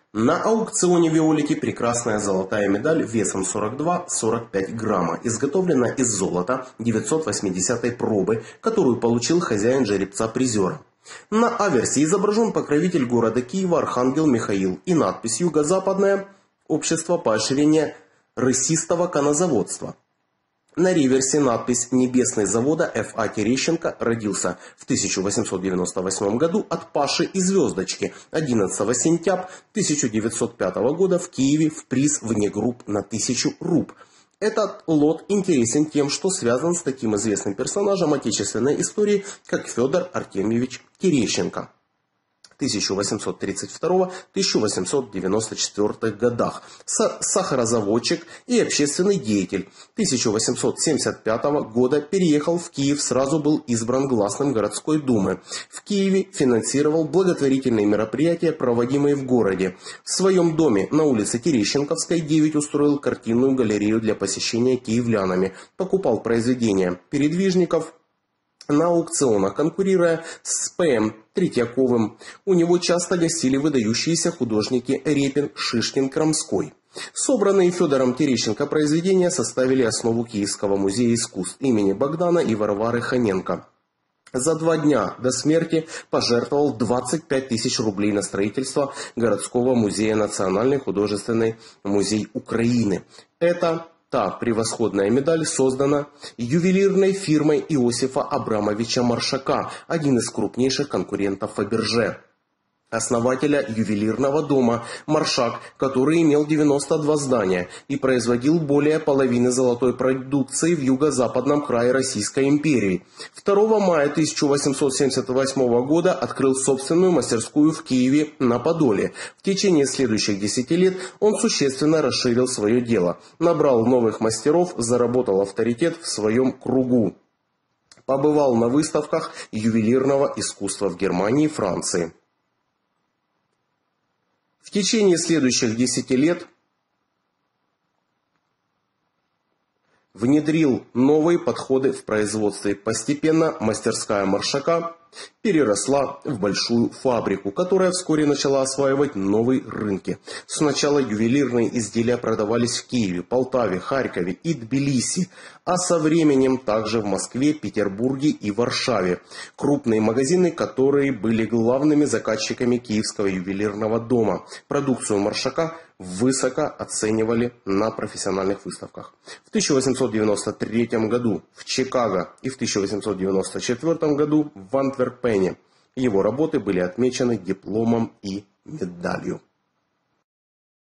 На аукционе Виолики прекрасная золотая медаль весом 42-45 грамма, изготовлена из золота 980 пробы, которую получил хозяин жеребца-призера. На аверсе изображен покровитель города Киева Архангел Михаил и надпись «Юго-Западное общество поощрения рысистого конозаводства». На реверсе надпись «Небесный завода Ф.А. Терещенко родился в 1898 году от Паши и Звездочки 11 сентября 1905 года в Киеве в приз вне групп на 1000 руб». Этот лот интересен тем, что связан с таким известным персонажем отечественной истории, как Федор Артемьевич Терещенко. 1832-1894 годах, сахарозаводчик и общественный деятель. 1875 года переехал в Киев, сразу был избран гласным городской думы. В Киеве финансировал благотворительные мероприятия, проводимые в городе. В своем доме на улице Терещенковской 9 устроил картинную галерею для посещения киевлянами, покупал произведения передвижников на аукционах, конкурируя с П.М. Третьяковым. У него часто гостили выдающиеся художники Репин, Шишкин, Крамской. Собранные Федором Терещенко произведения составили основу Киевского музея искусств имени Богдана и Варвары Ханенко. За 2 дня до смерти пожертвовал 25 тысяч рублей на строительство городского музея Национальный художественный музей Украины. Это та превосходная медаль создана ювелирной фирмой Иосифа Абрамовича Маршака, один из крупнейших конкурентов Фаберже, основателя ювелирного дома Маршак, который имел 92 здания и производил более половины золотой продукции в юго-западном крае Российской империи. 2 мая 1878 года открыл собственную мастерскую в Киеве на Подоле. В течение следующих 10 лет он существенно расширил свое дело, набрал новых мастеров, заработал авторитет в своем кругу. Побывал на выставках ювелирного искусства в Германии и Франции. В течение следующих 10 лет внедрил новые подходы в производстве. Постепенно мастерская Маршака переросла в большую фабрику, которая вскоре начала осваивать новые рынки. Сначала ювелирные изделия продавались в Киеве, Полтаве, Харькове и Тбилиси, а со временем также в Москве, Петербурге и Варшаве. Крупные магазины, которые были главными заказчиками Киевского ювелирного дома. Продукцию Маршака высоко оценивали на профессиональных выставках. В 1893 году в Чикаго и в 1894 году в Антверпене его работы были отмечены дипломом и медалью.